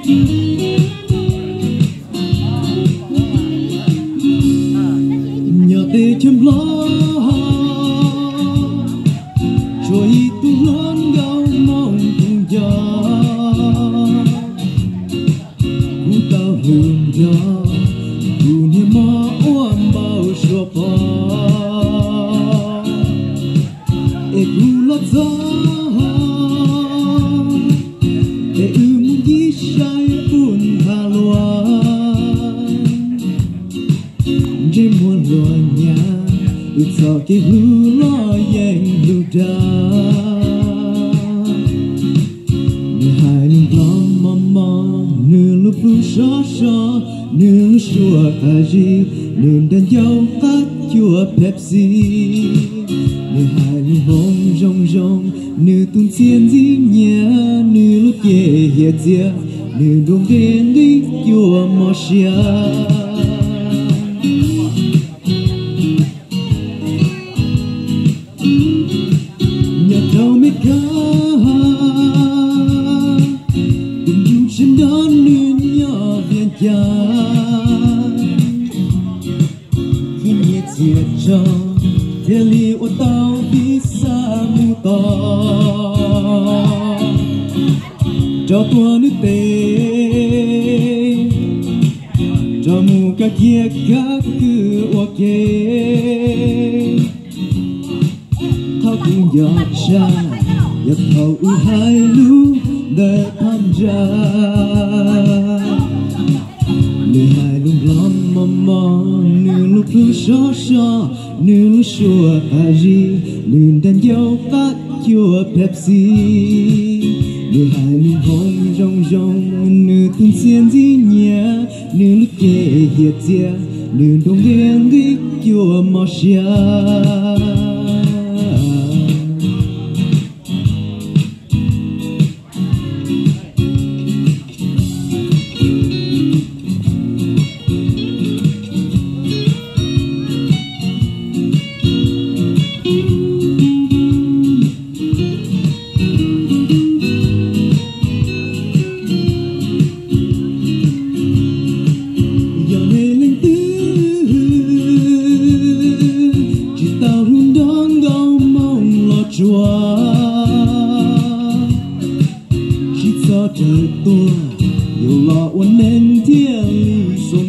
nhờ tê chấm lo trôi tung lớn gao mong cùng gió cú tao hương gió cú niềm mơ oam bao sủa bò e cú lót gió e muốn ghi say buồn thà loan trên muôn loài nhà ước sao cái hú lo yang lưu đa nửa hai lưng lom mom mom nửa lúc lu xó xó nửa xua cà ri nửa đàn dâu tát chua Pepsi nửa hai lưng bông rong rong nửa tung xiên dí nhẹ nửa lúc ye ye tia nửa đông đen đi chua mò xia trên đó nương nhỏ viên cha khi nhiệt diệt cho thế li ô tao đi xa mu to cho tua nước tê cho mu cả kia các cứ ok thao cùng giọt cha giọt hậu hai lú để tham gia nửa hai lung lom mom mom nửa lúc lu xó xó nửa lúc xua cà ri nửa đàn dâu tát chua Pepsi nửa hai lung hông rong rong nửa tung xiên dí nhẹ nửa lúc kề hiệt tia nửa đông đen đi chua mò xia chúa khi cho trời tua nhiều lo uốn nên thiên lý xung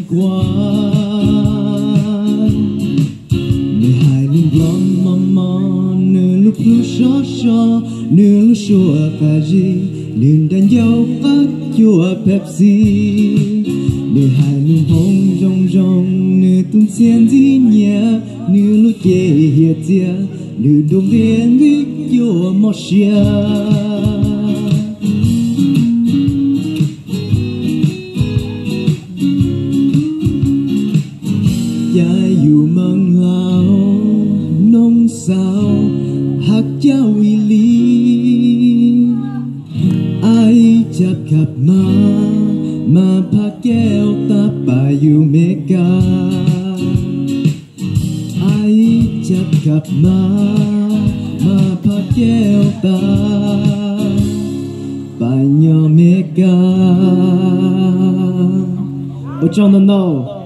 quanh nửa hai lưng lon mom mom nửa lúc lu xó xó nửa lúc xua cà ri nửa đàn dâu tát chua Pepsi nửa hai lưng hông rong rong nửa tung xiên dí nhẹ nửa lúc kề hiệt tia nửa đông đen đi chua mò xia cha dù mang lao nông sao hạt cháu y lý ai chắp cặp mà pa keo ta pa yu me ca ai chắp cặp mà pa keo ta pa nhỏ me ca ở trong nó